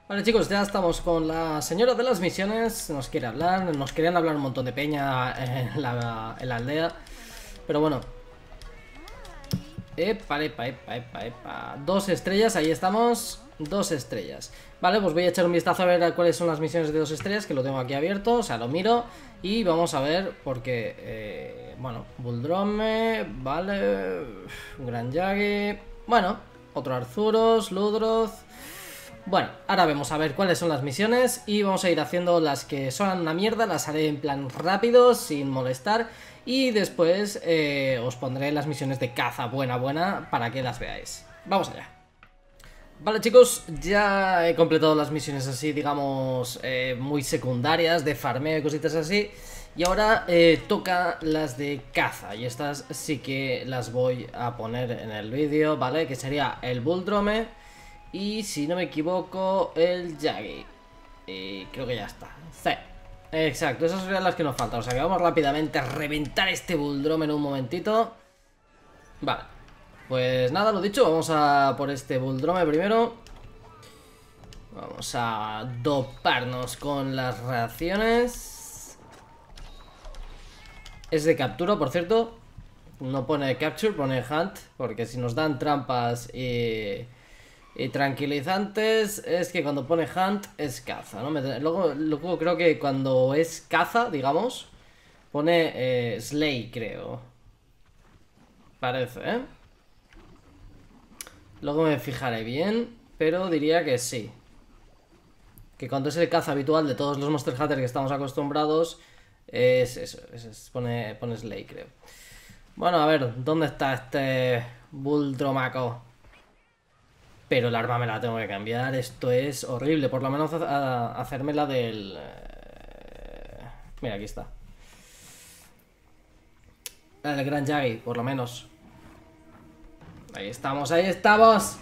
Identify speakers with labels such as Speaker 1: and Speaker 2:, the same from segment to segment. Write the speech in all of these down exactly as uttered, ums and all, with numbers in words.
Speaker 1: Vale, chicos, ya estamos con la señora de las misiones. Nos quiere hablar, nos querían hablar un montón de peña en la, en la aldea. Pero bueno. Epa, epa, epa, epa, epa. Dos estrellas, ahí estamos. Dos estrellas. Vale, pues voy a echar un vistazo a ver cuáles son las misiones de dos estrellas, que lo tengo aquí abierto, o sea, lo miro. Y vamos a ver, porque, eh, bueno, Buldrome, vale, Gran Yagi, bueno, otro Arzuros, Ludroth. Bueno, ahora vamos a ver cuáles son las misiones y vamos a ir haciendo las que son una mierda, las haré en plan rápido, sin molestar. Y después eh, os pondré las misiones de caza buena, buena, para que las veáis. Vamos allá. Vale, chicos, ya he completado las misiones así, digamos, eh, muy secundarias, de farmeo y cositas así. Y ahora eh, toca las de caza, y estas sí que las voy a poner en el vídeo, ¿vale? Que sería el Buldrome y, si no me equivoco, el Yagi. Y creo que ya está. Sí, exacto, esas serían las que nos faltan. O sea que vamos rápidamente a reventar este Buldrome en un momentito. Vale, pues nada, lo dicho, vamos a por este Buldrome primero. Vamos a doparnos con las raciones. Es de captura, por cierto. No pone capture, pone hunt, porque si nos dan trampas y... Y tranquilizantes, es que cuando pone hunt es caza, ¿no? Luego, luego creo que cuando es caza, digamos, pone eh, slay, creo. Parece, ¿eh? Luego me fijaré bien, pero diría que sí. Que cuando es el caza habitual de todos los Monster Hunter que estamos acostumbrados, es eso, es, es, pone, pone slay, creo. Bueno, a ver, ¿dónde está este Buldromaco? Pero el arma me la tengo que cambiar. Esto es horrible. Por lo menos a, a, hacerme la del... Eh... Mira, aquí está. La del Gran Yagi, por lo menos. Ahí estamos, ahí estamos.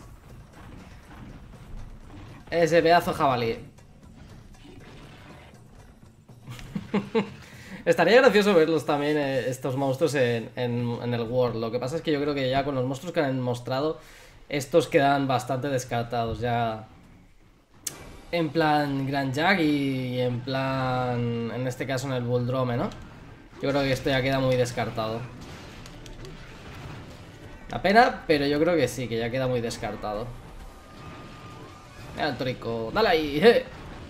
Speaker 1: Ese pedazo jabalí. Estaría gracioso verlos también, eh, estos monstruos en, en, en el World. Lo que pasa es que yo creo que ya con los monstruos que han mostrado, estos quedan bastante descartados ya. En plan Gran Yagi y en plan... En este caso en el Buldrome, ¿no? Yo creo que esto ya queda muy descartado. La pena, pero yo creo que sí, que ya queda muy descartado. Mira el torico, dale ahí, eh.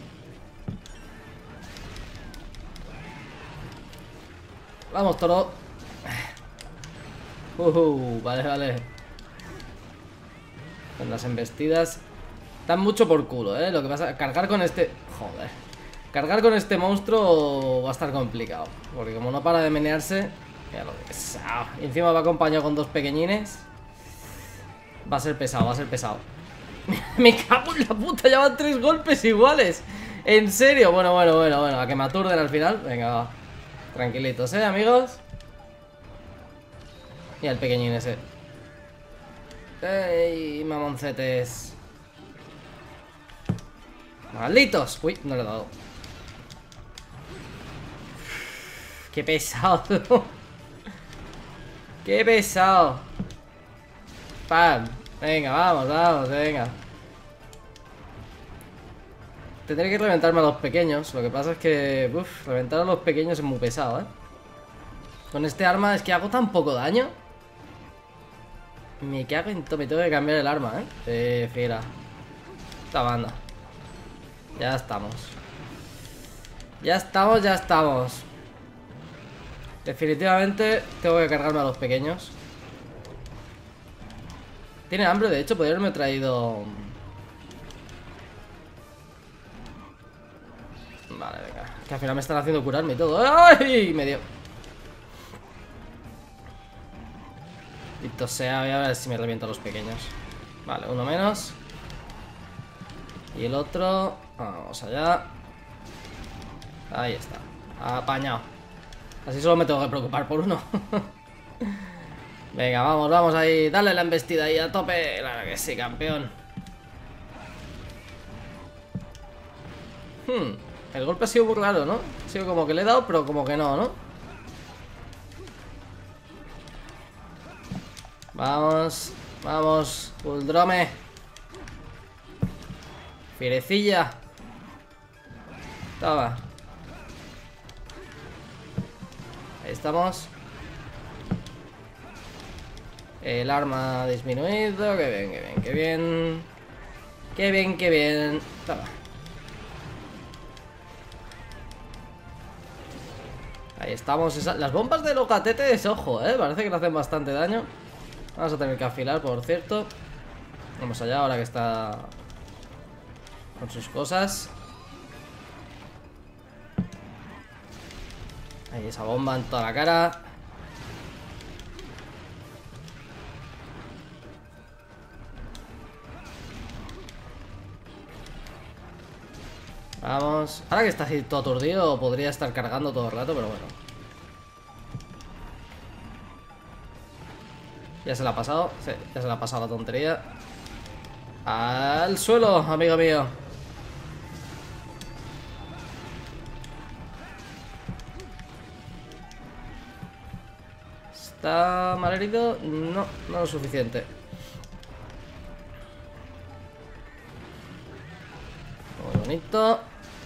Speaker 1: Vamos, toro. Uh, vale, vale. Con las embestidas dan mucho por culo, ¿eh? Lo que pasa, cargar con este... Joder. Cargar con este monstruo va a estar complicado, porque como no para de menearse... Mira lo pesado. Y encima va acompañado con dos pequeñines. Va a ser pesado, va a ser pesado. Me cago en la puta, ya van tres golpes iguales. En serio, bueno, bueno, bueno, bueno. A que me aturden al final. Venga, va. Tranquilitos, ¿eh, amigos? Y el pequeñín ese. ¡Ey, mamoncetes! ¡Malditos! Uy, no le he dado. ¡Qué pesado! ¡Qué pesado! ¡Pam! Venga, vamos, vamos, venga. Tendré que reventarme a los pequeños. Lo que pasa es que... Uf, reventar a los pequeños es muy pesado, ¿eh? Con este arma es que hago tan poco daño. Me cago en todo, me tengo que cambiar el arma, ¿eh? Eh, fiera. Esta banda. Ya estamos. Ya estamos, ya estamos. Definitivamente tengo que cargarme a los pequeños. Tiene hambre, de hecho, podría haberme traído... Vale, venga. Que al final me están haciendo curarme y todo. ¡Ay! Me dio. Listo sea, voy a ver si me reviento a los pequeños. Vale, uno menos. Y el otro... Vamos allá. Ahí está. Apañado. Así solo me tengo que preocupar por uno. Venga, vamos, vamos ahí. Dale la embestida ahí a tope. Claro que sí, campeón. Hmm. El golpe ha sido muy raro, ¿no? Ha sido como que le he dado, pero como que no, ¿no? Vamos, vamos, Buldrome. Fierecilla. Toma. Ahí estamos. El arma ha disminuido. Qué bien, qué bien, qué bien. Qué bien, qué bien. Toma. Ahí estamos. Esa... Las bombas de los gatetes, ojo, eh. Parece que le hacen bastante daño. Vamos a tener que afilar, por cierto. Vamos allá ahora que está con sus cosas. Ahí esa bomba en toda la cara. Vamos. Ahora que está así todo aturdido, podría estar cargando todo el rato, pero bueno. Ya se la ha pasado. Sí, ya se le ha pasado la tontería. Al suelo, amigo mío. ¿Está mal herido? No, no lo suficiente. Muy bonito.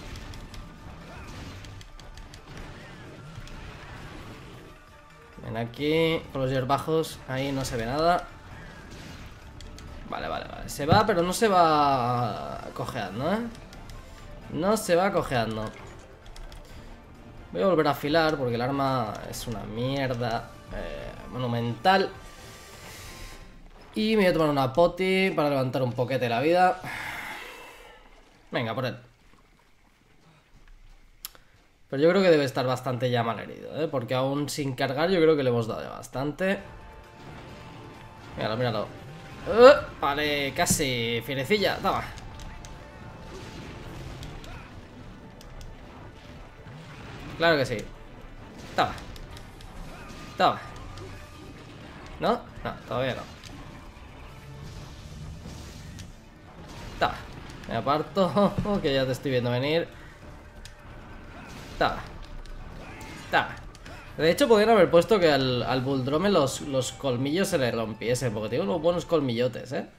Speaker 1: Ven aquí, con los hierbajos. Ahí no se ve nada. Vale, vale, vale. Se va, pero no se va cojeando, ¿eh? No se va cojeando. Voy a volver a afilar porque el arma es una mierda eh, monumental. Y me voy a tomar una poti para levantar un poquete la vida. Venga, por él. Pero yo creo que debe estar bastante ya mal herido, ¿eh? Porque aún sin cargar yo creo que le hemos dado ya bastante. Míralo, míralo. Uh, vale, casi. Fierecilla, toma. Claro que sí. Toma. Toma. ¿No? No, todavía no. Toma. Me aparto, que ya te estoy viendo venir. Toma. Toma. De hecho, podrían haber puesto que al, al Bulldrome los, los colmillos se le rompiesen, porque tiene unos buenos colmillotes, ¿eh?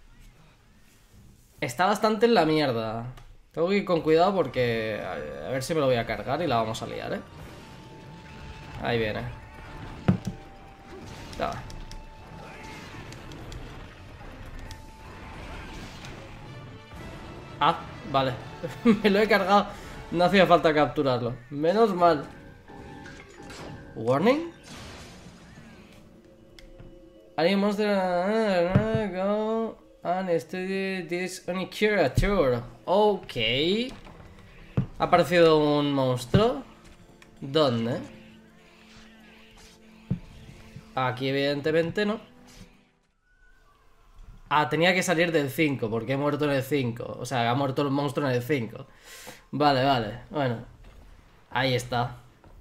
Speaker 1: Está bastante en la mierda. Tengo que ir con cuidado porque... A, a ver si me lo voy a cargar y la vamos a liar, ¿eh? Ahí viene. Toma. Ah, vale. Me lo he cargado. No hacía falta capturarlo. Menos mal. ¿Warning? Any monster go and study this any creature. Ok. ¿Ha aparecido un monstruo? ¿Dónde? Aquí evidentemente no. Ah, tenía que salir del cinco, porque he muerto en el cinco. O sea, ha muerto el monstruo en el cinco. Vale, vale, bueno. Ahí está.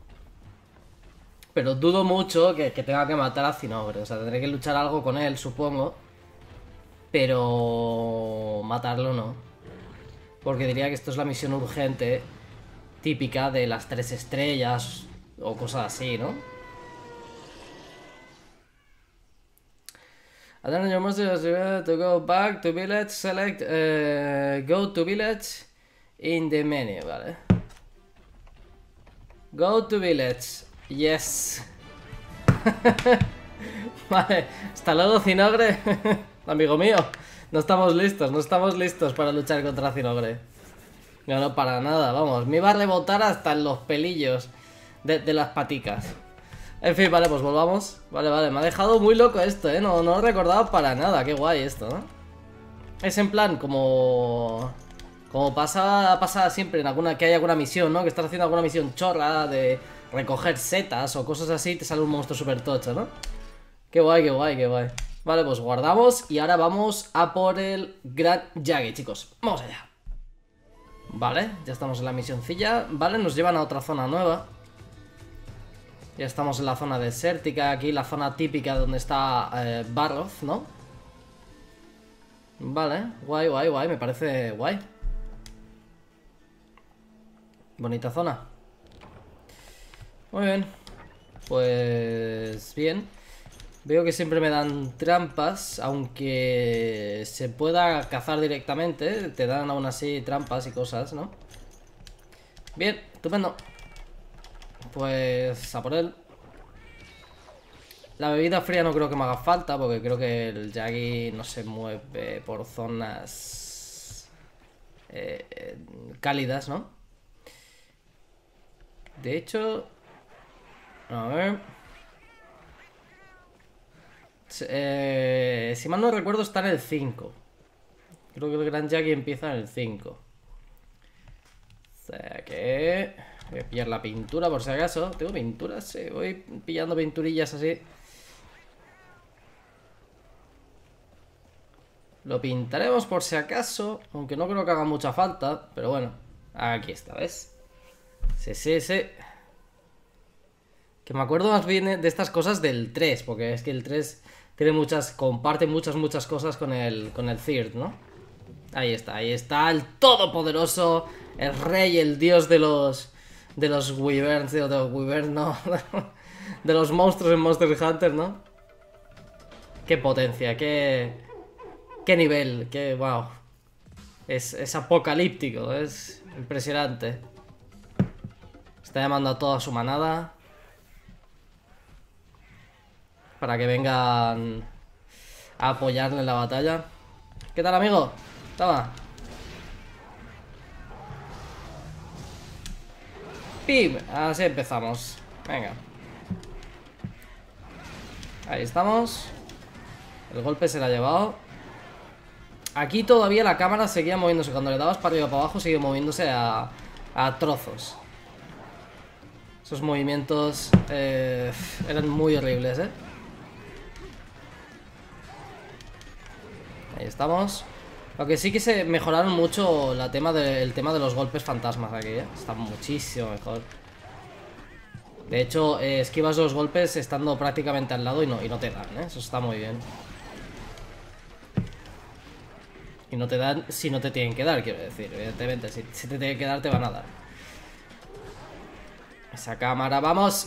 Speaker 1: Pero dudo mucho que, que tenga que matar a Cinogre. O sea, tendré que luchar algo con él, supongo. Pero... matarlo no. Porque diría que esto es la misión urgente típica de las tres estrellas o cosas así, ¿no? I don't know your monster to go back to village, select uh, go to village in the menu, vale. Go to village, yes. Vale, hasta luego Cinogre. Amigo mío, no estamos listos, no estamos listos para luchar contra Cinogre. No, no, para nada, vamos, me iba a rebotar hasta en los pelillos de, de las paticas. En fin, vale, pues volvamos. Vale, vale, me ha dejado muy loco esto, ¿eh? No, no lo recordaba para nada, qué guay esto, ¿no? Es en plan, como... Como pasa, pasa siempre en alguna... Que hay alguna misión, ¿no? Que estás haciendo alguna misión chorra de recoger setas o cosas así y te sale un monstruo súper tocho, ¿no? Qué guay, qué guay, qué guay. Vale, pues guardamos y ahora vamos a por el Gran Yagi, chicos. Vamos allá. Vale, ya estamos en la misioncilla. Vale, nos llevan a otra zona nueva. Ya estamos en la zona desértica, aquí la zona típica donde está eh, Barroth, ¿no? Vale, guay, guay, guay, me parece guay. Bonita zona. Muy bien. Pues bien. Veo que siempre me dan trampas, aunque se pueda cazar directamente. Te dan aún así trampas y cosas, ¿no? Bien, estupendo. Pues a por él. La bebida fría no creo que me haga falta, porque creo que el Yagi no se mueve por zonas eh, eh, cálidas, ¿no? De hecho, a ver... Eh, si mal no recuerdo está en el cinco. Creo que el Gran Yagi empieza en el cinco. O sea que... voy a pillar la pintura por si acaso. ¿Tengo pinturas? Sí, voy pillando pinturillas así. Lo pintaremos por si acaso, aunque no creo que haga mucha falta. Pero bueno, aquí está, ¿ves? Sí, sí, sí. Que me acuerdo más bien de estas cosas del tres, porque es que el tres tiene muchas, comparte muchas, muchas cosas con el, con el Third, ¿no? Ahí está, ahí está el todopoderoso, el rey, el dios de los, de los wyverns, de los wyverns, no, de los monstruos en Monster Hunter, ¿no? Qué potencia, qué, qué nivel, qué, wow. Es, es apocalíptico, es impresionante. Está llamando a toda su manada para que vengan a apoyarle en la batalla. ¿Qué tal, amigo? Toma. ¡Pim! Así empezamos. Venga. Ahí estamos. El golpe se lo ha llevado. Aquí todavía la cámara seguía moviéndose. Cuando le dabas para arriba o para abajo, sigue moviéndose a, a trozos. Esos movimientos eh, eran muy horribles, ¿eh? Ahí estamos. Lo que sí que se mejoraron mucho la tema de, el tema de los golpes fantasmas aquí, ¿eh? Está muchísimo mejor. De hecho, eh, esquivas los golpes estando prácticamente al lado y no, y no te dan, ¿eh? Eso está muy bien. Y no te dan si no te tienen que dar, quiero decir. Evidentemente, si, si te tienen que dar, te van a dar. Esa cámara, vamos.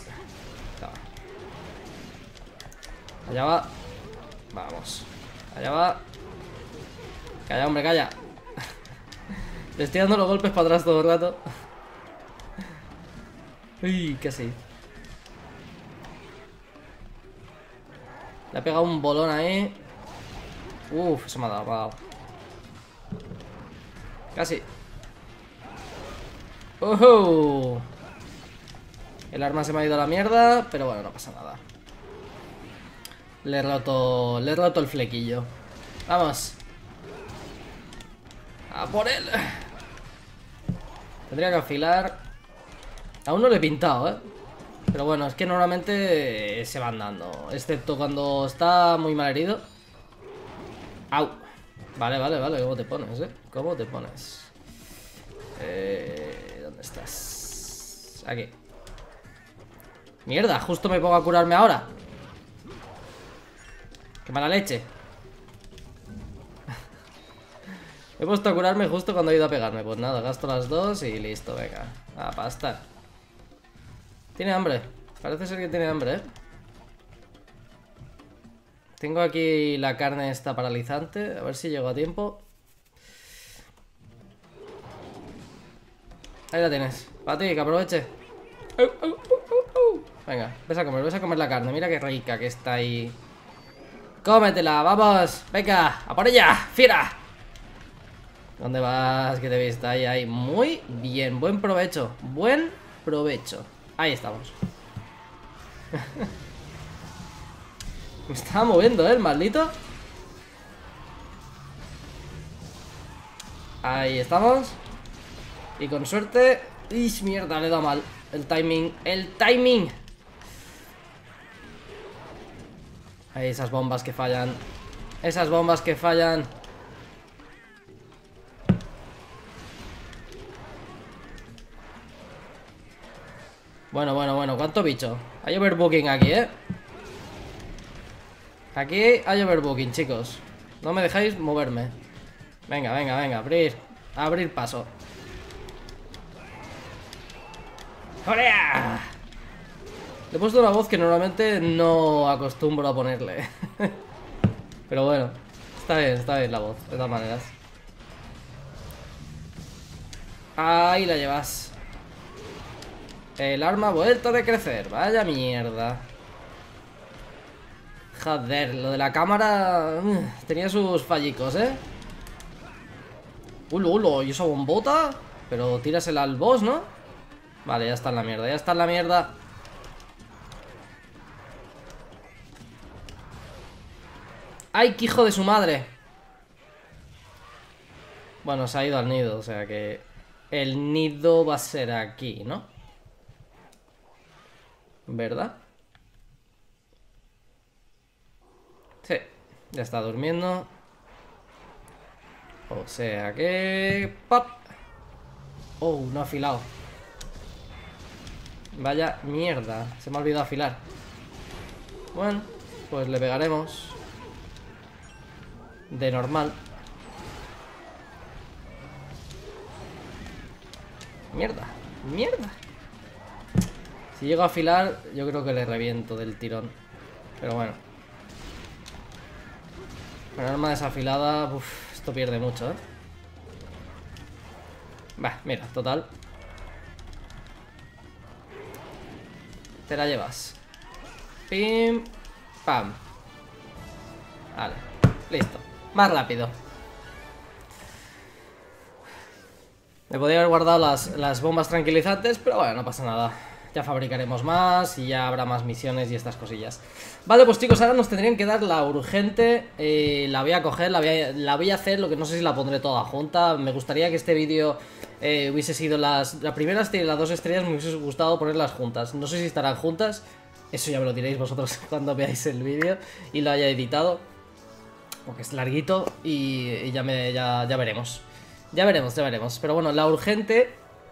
Speaker 1: Allá va. Vamos. Allá va. Calla, hombre, calla. Le estoy dando los golpes para atrás todo el rato. Uy, casi. Le ha pegado un bolón ahí. Uf, se me ha dado, me ha dado. Casi. ¡Oh! El arma se me ha ido a la mierda, pero bueno, no pasa nada. Le he roto, le he roto el flequillo. Vamos. A por él. Tendría que afilar. Aún no lo he pintado, ¿eh? Pero bueno, es que normalmente se van dando. Excepto cuando está muy mal herido. Au. Vale, vale, vale. ¿Cómo te pones, eh? ¿Cómo te pones? Eh, ¿Dónde estás? Aquí. Mierda, justo me pongo a curarme ahora. Qué mala leche. Me he puesto a curarme justo cuando he ido a pegarme. Pues nada, gasto las dos y listo, venga. A pastar. Tiene hambre. Parece ser que tiene hambre, ¿eh? Tengo aquí la carne esta paralizante. A ver si llego a tiempo. Ahí la tienes. Para ti, que aproveche. Uh, uh, uh, uh, uh. Venga, ves a comer, ves a comer la carne. Mira qué rica que está ahí. Cómetela, vamos. Venga, a por ella, fiera. ¿Dónde vas? Que te he visto ahí, ahí. Muy bien, buen provecho. Buen provecho. Ahí estamos. Me estaba moviendo, ¿eh? El maldito. Ahí estamos. Y con suerte... ¡Ish, mierda! Le he dado mal. El timing. ¡El timing! Ahí, esas bombas que fallan. Esas bombas que fallan. Bueno, bueno, bueno. ¿Cuánto bicho? Hay overbooking aquí, ¿eh? Aquí hay overbooking, chicos. No me dejáis moverme. Venga, venga, venga. Abrir. Abrir paso. ¡Jorea! Le he puesto una voz que normalmente no acostumbro a ponerle. Pero bueno, está bien, está bien la voz, de todas maneras. Ahí la llevas. El arma ha vuelto a decrecer. Vaya mierda. Joder, lo de la cámara uh, tenía sus fallicos, ¿eh? Ulo, ulo, ¿y esa bombota? Pero tírasela al boss, ¿no? Vale, ya está en la mierda, ya está en la mierda. ¡Ay, qué hijo de su madre! Bueno, se ha ido al nido, o sea que el nido va a ser aquí, ¿no? ¿Verdad? Sí, ya está durmiendo. O sea que... ¡Pop! Oh, no ha afilado. Vaya mierda, se me ha olvidado afilar. Bueno, pues le pegaremos. De normal. Mierda, mierda. Si llego a afilar, yo creo que le reviento del tirón. Pero bueno. Con arma desafilada, uff, esto pierde mucho, ¿eh? Va, mira, total. Te la llevas. Pim, pam. Vale, listo. Más rápido. Me podría haber guardado las, las bombas tranquilizantes, pero bueno, no pasa nada. Ya fabricaremos más y ya habrá más misiones y estas cosillas. Vale, pues chicos, ahora nos tendrían que dar la urgente. eh, La voy a coger, la voy a, la voy a hacer. Lo que no sé si la pondré toda junta. Me gustaría que este vídeo eh, hubiese sido las... La primera estrella y las dos estrellas me hubiese gustado ponerlas juntas. No sé si estarán juntas. Eso ya me lo diréis vosotros cuando veáis el vídeo y lo haya editado, porque es larguito y, y ya, me, ya, ya veremos. Ya veremos, ya veremos. Pero bueno, la urgente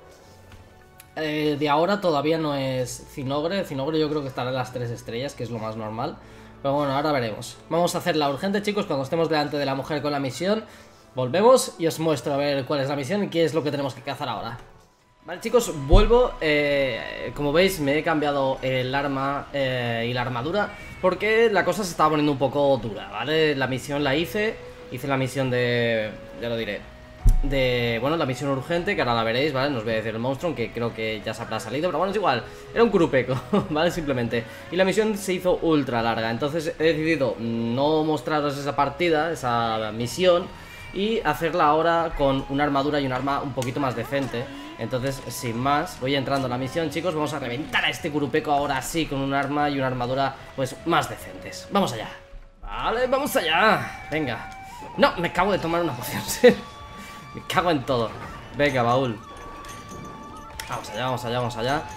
Speaker 1: eh, de ahora todavía no es Cinogre. Cinogre yo creo que estará en las tres estrellas, que es lo más normal. Pero bueno, ahora veremos. Vamos a hacer la urgente, chicos, cuando estemos delante de la mujer con la misión. Volvemos y os muestro a ver cuál es la misión y qué es lo que tenemos que cazar ahora. Vale, chicos, vuelvo. eh, Como veis, me he cambiado el arma eh, y la armadura, porque la cosa se estaba poniendo un poco dura, ¿vale? La misión la hice. Hice la misión de... ya lo diré. De, bueno, la misión urgente, que ahora la veréis, ¿vale? No os voy a decir el monstruo, que creo que ya se habrá salido, pero bueno, es igual. Era un curupeco, ¿vale? Simplemente. Y la misión se hizo ultra larga, entonces he decidido no mostraros esa partida, esa misión, y hacerla ahora con una armadura y un arma un poquito más decente. Entonces, sin más, voy entrando a la misión, chicos. Vamos a reventar a este curupeco ahora sí, con un arma y una armadura, pues, más decentes. Vamos allá. Vale, vamos allá. Venga. No, me acabo de tomar una poción. Me cago en todo. Venga, baúl. Vamos allá, vamos allá, vamos allá.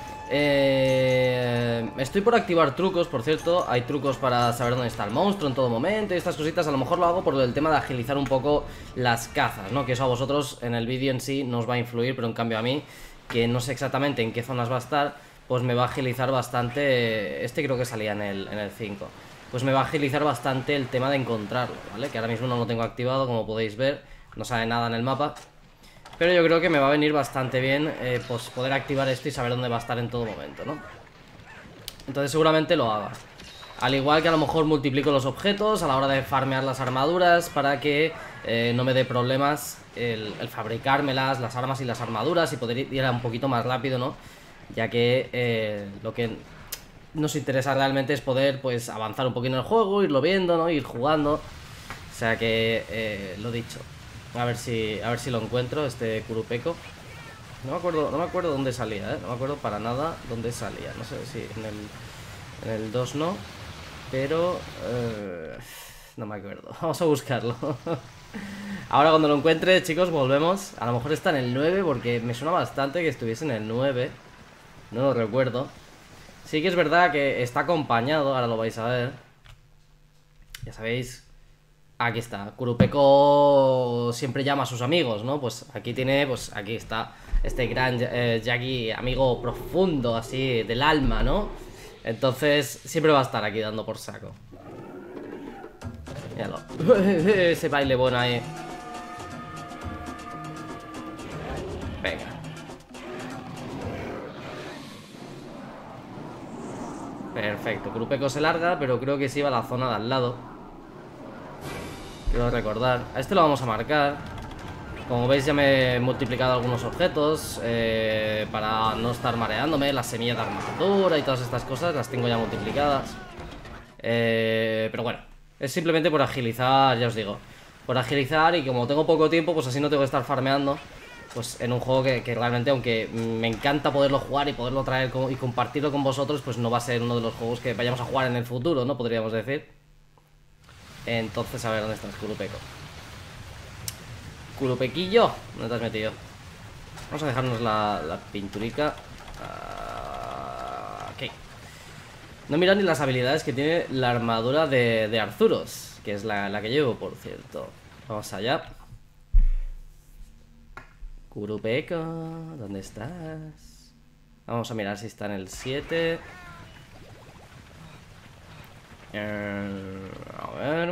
Speaker 1: Eh, estoy por activar trucos, por cierto. Hay trucos para saber dónde está el monstruo en todo momento y estas cositas. A lo mejor lo hago por el tema de agilizar un poco las cazas, ¿no? Que eso a vosotros en el vídeo en sí no os va a influir, pero en cambio a mí, que no sé exactamente en qué zonas va a estar, pues me va a agilizar bastante. Este creo que salía en el, en el cinco. Pues me va a agilizar bastante el tema de encontrarlo, ¿vale? Que ahora mismo no lo tengo activado, como podéis ver. No sale nada en el mapa. Pero yo creo que me va a venir bastante bien eh, pues poder activar esto y saber dónde va a estar en todo momento, ¿no? Entonces seguramente lo haga. Al igual que a lo mejor multiplico los objetos a la hora de farmear las armaduras, para que eh, no me dé problemas el, el fabricármelas, las armas y las armaduras, y poder ir un poquito más rápido, ¿no? Ya que eh, lo que nos interesa realmente es poder, pues, avanzar un poquito en el juego, irlo viendo, ¿no? Ir jugando. O sea que, eh, lo dicho. A ver si, a ver si lo encuentro, este curupeco. No me acuerdo, no me acuerdo dónde salía, ¿eh? No me acuerdo para nada dónde salía. No sé si en el, en el dos no, pero eh, no me acuerdo. Vamos a buscarlo. Ahora cuando lo encuentre, chicos, volvemos. A lo mejor está en el nueve, porque me suena bastante que estuviese en el nueve. No lo recuerdo. Sí que es verdad que está acompañado, ahora lo vais a ver. Ya sabéis. Aquí está, Curupeco siempre llama a sus amigos, ¿no? Pues aquí tiene, pues aquí está este gran eh, Jaggy, amigo profundo, así, del alma, ¿no? Entonces, siempre va a estar aquí dando por saco. Míralo. Ese baile bueno ahí. Venga. Perfecto, Kurupeco se larga, pero creo que se iba a la zona de al lado. Quiero recordar. A este lo vamos a marcar. Como veis ya me he multiplicado algunos objetos eh, para no estar mareándome. Las semillas de armadura y todas estas cosas las tengo ya multiplicadas. eh, Pero bueno, es simplemente por agilizar, ya os digo. Por agilizar, y como tengo poco tiempo, pues así no tengo que estar farmeando. Pues en un juego que, que realmente, aunque me encanta poderlo jugar y poderlo traer y compartirlo con vosotros, pues no va a ser uno de los juegos que vayamos a jugar en el futuro, ¿no? Podríamos decir. Entonces, a ver, ¿dónde está el Kurupeco? Kurupequillo, ¿dónde te has metido? Vamos a dejarnos la, la pinturica. uh, Ok. No mira ni las habilidades que tiene la armadura de, de Arzuros, que es la, la que llevo, por cierto. Vamos allá. Kurupeco, ¿dónde estás? Vamos a mirar si está en el siete. eh, A ver.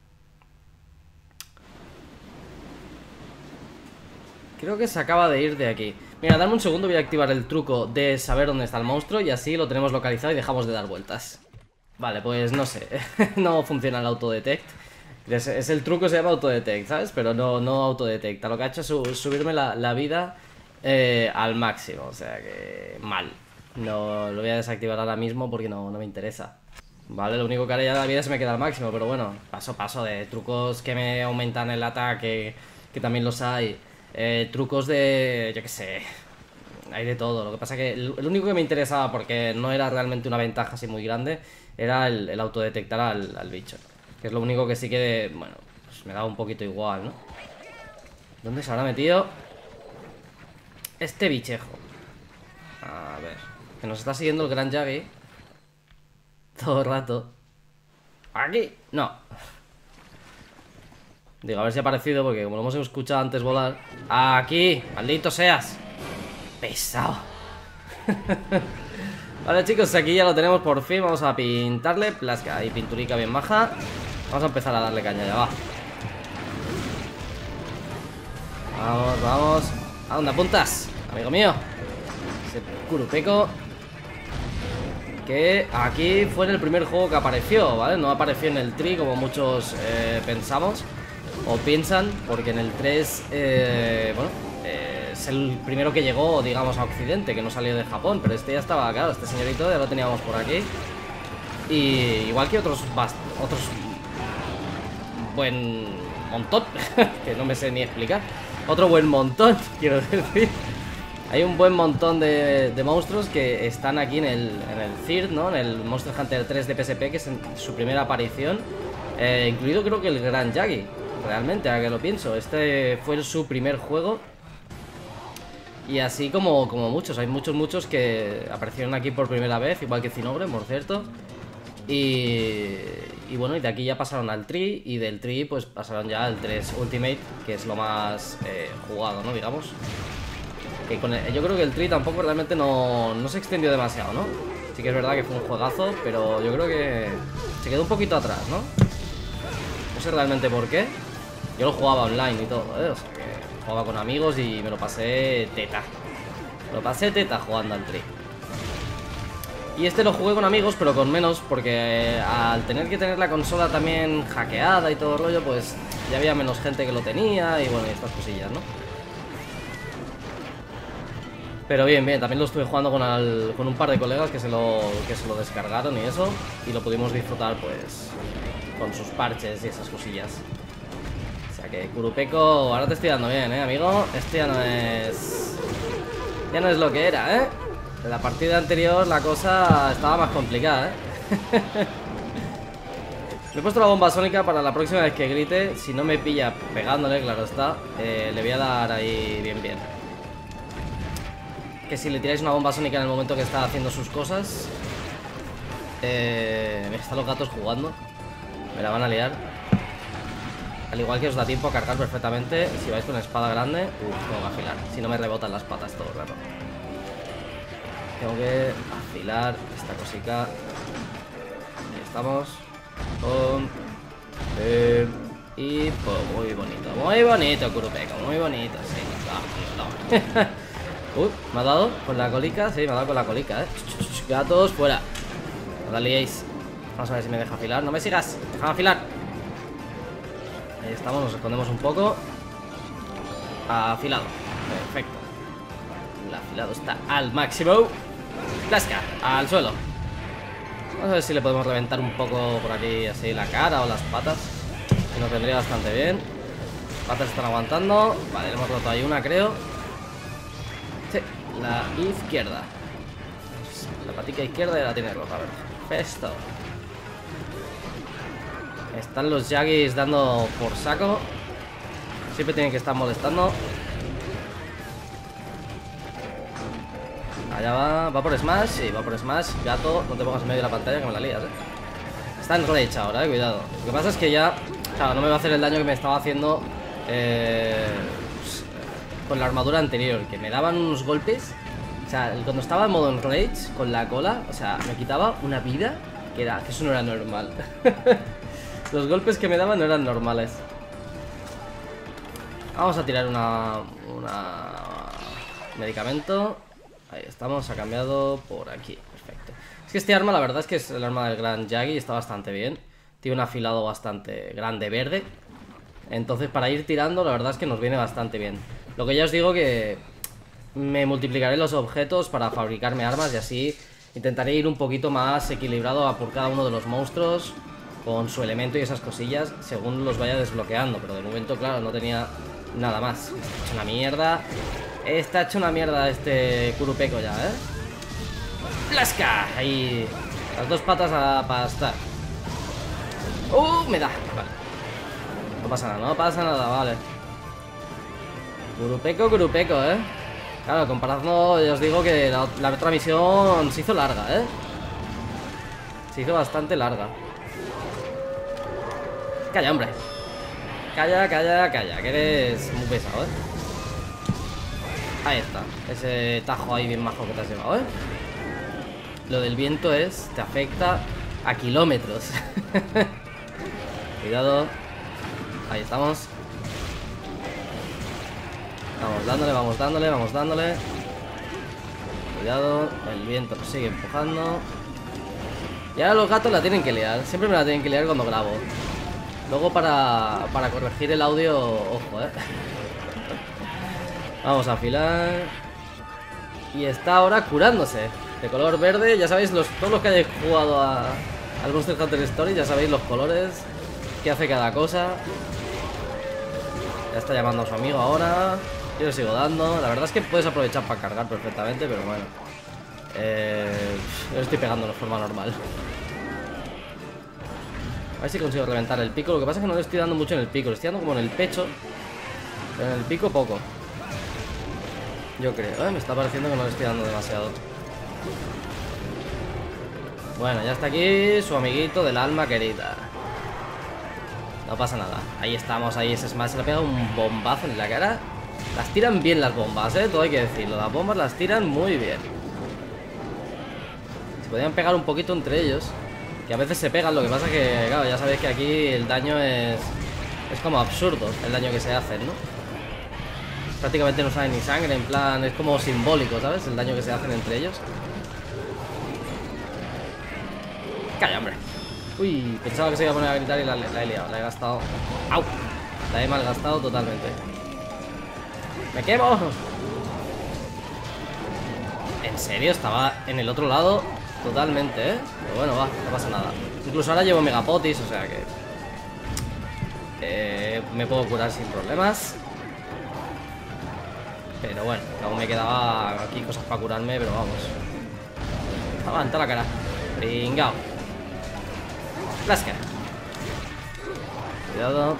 Speaker 1: Creo que se acaba de ir de aquí. Mira, dame un segundo, voy a activar el truco de saber dónde está el monstruo, y así lo tenemos localizado y dejamos de dar vueltas. Vale, pues no sé. No funciona el autodetect. Es, es el truco, se llama autodetect, ¿sabes? Pero no, no autodetecta. Lo que ha hecho es su, subirme la, la vida eh, al máximo. O sea que mal. No lo voy a desactivar ahora mismo porque no, no me interesa. Vale, lo único que haré ya de la vida se me queda al máximo. Pero bueno, paso a paso, de trucos que me aumentan el ataque, que también los hay. Eh, trucos de... yo qué sé, hay de todo. Lo que pasa que el, el único que me interesaba, porque no era realmente una ventaja así muy grande, era el, el autodetectar al, al bicho. Que es lo único que sí que, bueno, pues me daba un poquito igual, ¿no? ¿Dónde se habrá metido este bichejo? A ver, que nos está siguiendo el Gran Yagi todo el rato. ¿Aquí? No. Digo, a ver si ha aparecido, porque como lo hemos escuchado antes volar. ¡Aquí! ¡Maldito seas! ¡Pesado! Vale, chicos, aquí ya lo tenemos por fin. Vamos a pintarle plasca y pinturica bien baja. Vamos a empezar a darle caña, ya va. Vamos, vamos. ¿A dónde apuntas, amigo mío? Ese Kurupeco, que aquí fue en el primer juego que apareció, ¿vale? No apareció en el Tri como muchos eh, pensamos o piensan, porque en el tres, eh, bueno, eh, es el primero que llegó, digamos, a Occidente, que no salió de Japón. Pero este ya estaba, claro, este señorito ya lo teníamos por aquí. Y igual que otros otros buen montón, que no me sé ni explicar. Otro buen montón, quiero decir. Hay un buen montón de, de monstruos que están aquí en el, en el C I R, ¿no? En el Monster Hunter tres de P S P, que es en su primera aparición. Eh, incluido creo que el Gran Yagi. Realmente, ahora que lo pienso, este fue su primer juego. Y así como, como muchos, hay muchos, muchos que aparecieron aquí por primera vez, igual que Zinogre, por cierto. Y, y bueno, y de aquí ya pasaron al Tri, y del Tri pues pasaron ya al tres Ultimate, que es lo más eh, jugado, ¿no? Digamos. Que con el, yo creo que el Tri tampoco realmente no, no se extendió demasiado, ¿no? Sí que es verdad que fue un juegazo, pero yo creo que se quedó un poquito atrás, ¿no? No sé realmente por qué. Yo lo jugaba online y todo, ¿eh? O sea, que jugaba con amigos y me lo pasé teta. Me lo pasé teta jugando al Tri. Y este lo jugué con amigos, pero con menos, porque eh, al tener que tener la consola también hackeada y todo el rollo, pues ya había menos gente que lo tenía y bueno, y estas cosillas, ¿no? Pero bien, bien, también lo estuve jugando con, al, con un par de colegas que se, lo, que se lo descargaron y eso, y lo pudimos disfrutar pues con sus parches y esas cosillas. O sea que Kurupeco, ahora te estoy dando bien, ¿eh, amigo? Este ya no es... ya no es lo que era, ¿eh? En la partida anterior la cosa estaba más complicada, ¿eh? Me he puesto la bomba sónica para la próxima vez que grite. Si no me pilla pegándole, claro está, eh, le voy a dar ahí bien bien. Que si le tiráis una bomba sónica en el momento que está haciendo sus cosas, eh, están los gatos jugando, me la van a liar. Al igual que os da tiempo a cargar perfectamente. Si vais con espada grande, uff, tengo que afilar. Si no me rebotan las patas todo el rato. Tengo que afilar esta cosica. Ahí estamos. Pum. Eh, y pues muy bonito. Muy bonito, Kurupeco. Muy bonito, sí. No, no. Uy, ¿me ha dado con la colica? Sí, me ha dado con la colica, eh. Gatos, fuera. No la liéis. Vamos a ver si me deja afilar. No me sigas, déjame afilar. Ahí estamos, nos escondemos un poco. Afilado, perfecto. El afilado está al máximo. Plasca, al suelo. Vamos a ver si le podemos reventar un poco por aquí, así la cara o las patas, que nos vendría bastante bien. Las patas están aguantando. Vale, le hemos roto ahí una, creo. Sí, la izquierda. La patica izquierda ya la tiene rota, a ver. Perfecto. Están los Yagis dando por saco. Siempre tienen que estar molestando. Allá va, va por Smash, sí, va por Smash. Gato, no te pongas en medio de la pantalla que me la lías, eh. Está en Rage ahora, eh, cuidado. Lo que pasa es que ya, claro, no me va a hacer el daño que me estaba haciendo eh, pues, con la armadura anterior, que me daban unos golpes. O sea, cuando estaba en modo en Rage, con la cola, o sea, me quitaba una vida que era, que eso no era normal. Los golpes que me daban no eran normales. Vamos a tirar una, una medicamento. Ahí estamos, ha cambiado por aquí. Perfecto. Es que este arma, la verdad es que es el arma del gran Yagi. Está bastante bien. Tiene un afilado bastante grande verde. Entonces para ir tirando, la verdad es que nos viene bastante bien. Lo que ya os digo que me multiplicaré los objetos para fabricarme armas. Y así intentaré ir un poquito más equilibrado a por cada uno de los monstruos, con su elemento y esas cosillas, según los vaya desbloqueando. Pero de momento, claro, no tenía nada más. Está hecho una mierda. Está hecho una mierda este Kurupeko ya, ¿eh? ¡Plasca! Ahí. Las dos patas a pastar. ¡Uh! Me da. Vale. No pasa nada, no pasa nada, vale. Kurupeko, Kurupeko, ¿eh? Claro, comparando, ya os digo que la, la otra misión se hizo larga, ¿eh? Se hizo bastante larga. Calla, hombre. Calla, calla, calla, que eres muy pesado, ¿eh? Ahí está. Ese tajo ahí bien majo que te has llevado, ¿eh? Lo del viento es... te afecta a kilómetros. Cuidado. Ahí estamos. Vamos dándole, vamos dándole, vamos dándole. Cuidado. El viento nos sigue empujando. Y ahora los gatos la tienen que liar. Siempre me la tienen que liar cuando grabo. Luego para, para corregir el audio, ojo, eh. Vamos a afilar. Y está ahora curándose. De color verde, ya sabéis, los, todos los que hayáis jugado a, al Monster Hunter Story, ya sabéis los colores que hace cada cosa. Ya está llamando a su amigo ahora. Yo le sigo dando. La verdad es que puedes aprovechar para cargar perfectamente, pero bueno. Eh, yo le estoy pegando de forma normal. A ver si consigo reventar el pico. Lo que pasa es que no le estoy dando mucho en el pico. Le estoy dando como en el pecho, pero en el pico poco. Yo creo, ¿eh? Me está pareciendo que no le estoy dando demasiado. Bueno, ya está aquí su amiguito del alma querida. No pasa nada. Ahí estamos, ahí ese Smash. Se le ha pegado un bombazo en la cara. Las tiran bien las bombas, ¿eh? Todo hay que decirlo. Las bombas las tiran muy bien. Se podían pegar un poquito entre ellos, que a veces se pegan, lo que pasa es que, claro, ya sabéis que aquí el daño es... es como absurdo, el daño que se hace, ¿no? Prácticamente no sale ni sangre, en plan, es como simbólico, ¿sabes? El daño que se hacen entre ellos. Calla, hombre. Uy, pensaba que se iba a poner a gritar y la, la he liado, la he gastado. ¡Au! La he malgastado totalmente. ¡Me quemo! En serio, estaba en el otro lado totalmente, ¿eh? Pero bueno, va, no pasa nada. Incluso ahora llevo Megapotis, o sea que... Eh, me puedo curar sin problemas. Pero bueno, aún me quedaba aquí cosas para curarme, pero vamos. Aguanta la cara. Pringao. Plasca. Cuidado.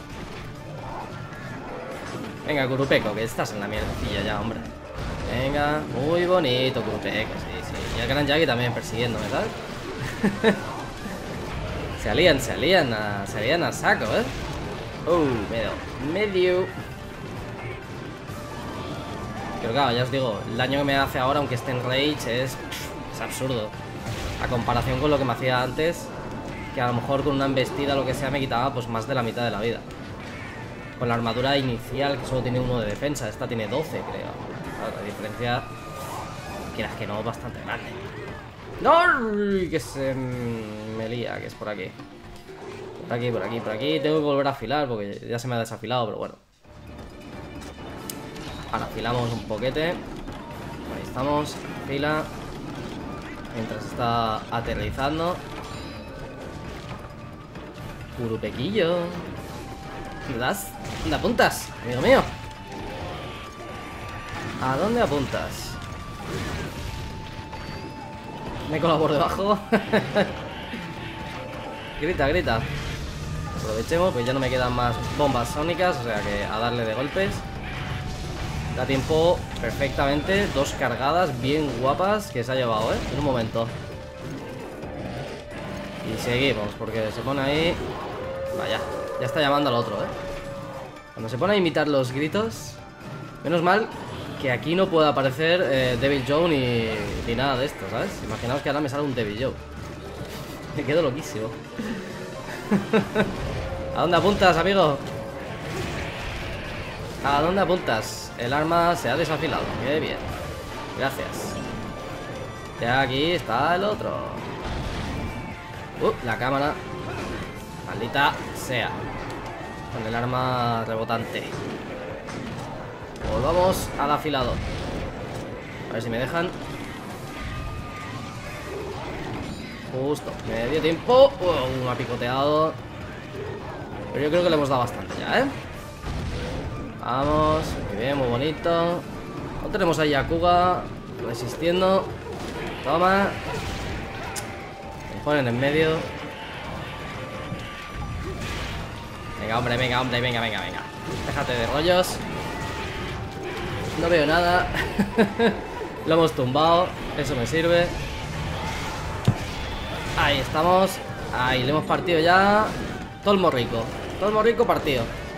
Speaker 1: Venga, Kurupeko, que estás en la mierdecilla ya, hombre. Venga, muy bonito Kurupeko, sí, sí. Y el gran Yagi también persiguiéndome, ¿sabes? Se alían, se alían a, se alían a saco, ¿eh? Uh, medio, medio. Pero claro, ya os digo, el daño que me hace ahora, aunque esté en Rage, es, es absurdo. A comparación con lo que me hacía antes, que a lo mejor con una embestida, lo que sea, me quitaba pues más de la mitad de la vida. Con la armadura inicial, que solo tiene uno de defensa, esta tiene doce, creo. Claro, la diferencia, quieras que no, bastante grande. ¡No! Que se me lía, que es por aquí. Por aquí, por aquí, por aquí. Tengo que volver a afilar porque ya se me ha desafilado, pero bueno. Ahora afilamos un poquete. Ahí estamos, fila. Mientras está aterrizando. Curupequillo. ¿Me das? ¿Dónde apuntas, amigo mío? ¿A dónde apuntas? Me cola por debajo. Grita, grita. Aprovechemos, pues ya no me quedan más bombas sónicas. O sea que a darle de golpes. Da tiempo perfectamente. Dos cargadas bien guapas que se ha llevado, ¿eh? En un momento. Y seguimos, porque se pone ahí. Vaya, ya está llamando al otro, ¿eh? Cuando se pone a imitar los gritos. Menos mal que aquí no puede aparecer eh, Devil Joe ni, ni nada de esto, ¿sabes? Imaginaos que ahora me sale un Devil Joe. Me quedo loquísimo. ¿A dónde apuntas, amigo? ¿A dónde apuntas? El arma se ha desafilado. Qué bien. Gracias. Ya aquí está el otro. Uh, la cámara. Maldita sea. Con el arma rebotante. Volvamos al afilado. A ver si me dejan. Justo, me dio tiempo. Uh, me ha picoteado. Pero yo creo que le hemos dado bastante ya, ¿eh? Vamos, muy bien, muy bonito. No tenemos a Yakuga resistiendo. Toma. Me ponen en medio. Venga, hombre, venga, hombre, venga, venga, venga. Déjate de rollos. No veo nada. Lo hemos tumbado. Eso me sirve. Ahí estamos. Ahí le hemos partido ya. Todo el morrico. Todo el morrico partido.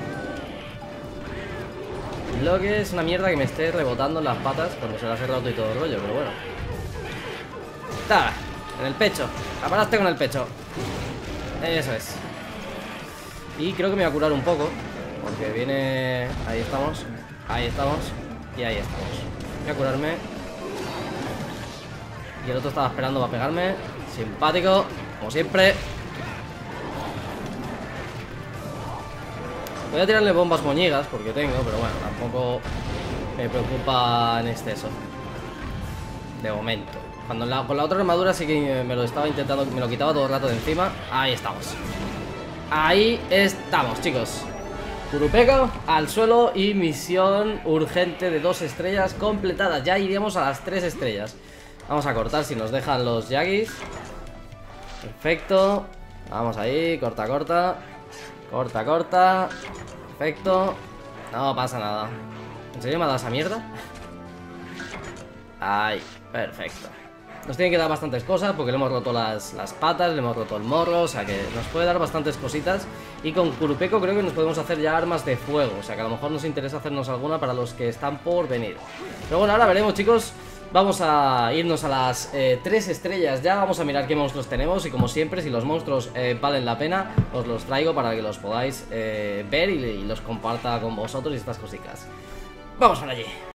Speaker 1: Lo que es una mierda que me esté rebotando en las patas cuando se las he roto y todo el rollo, pero bueno. Está, en el pecho. La paraste con el pecho. Eso es. Y creo que me voy a curar un poco. Porque viene... Ahí estamos. Ahí estamos. Y ahí estamos. Voy a curarme. Y el otro estaba esperando para pegarme. Simpático, como siempre. Voy a tirarle bombas moñigas porque tengo, pero bueno, tampoco me preocupa en exceso. De momento. Cuando la, con la otra armadura sí que me lo estaba intentando, me lo quitaba todo el rato de encima. Ahí estamos. Ahí estamos, chicos. Kurupeka al suelo y misión urgente de dos estrellas completada. Ya iríamos a las tres estrellas. Vamos a cortar si nos dejan los Yagis. Perfecto. Vamos ahí, corta, corta. Corta, corta. Perfecto. No pasa nada. ¿En serio me ha dado esa mierda? Ahí, perfecto. Nos tienen que dar bastantes cosas porque le hemos roto las, las patas, le hemos roto el morro. O sea que nos puede dar bastantes cositas. Y con Kurupeka creo que nos podemos hacer ya armas de fuego. O sea que a lo mejor nos interesa hacernos alguna para los que están por venir. Pero bueno, ahora veremos, chicos. Vamos a irnos a las eh, tres estrellas ya. Vamos a mirar qué monstruos tenemos. Y como siempre, si los monstruos eh, valen la pena, os los traigo para que los podáis eh, ver y, y los comparta con vosotros y estas cositas. Vamos para allí.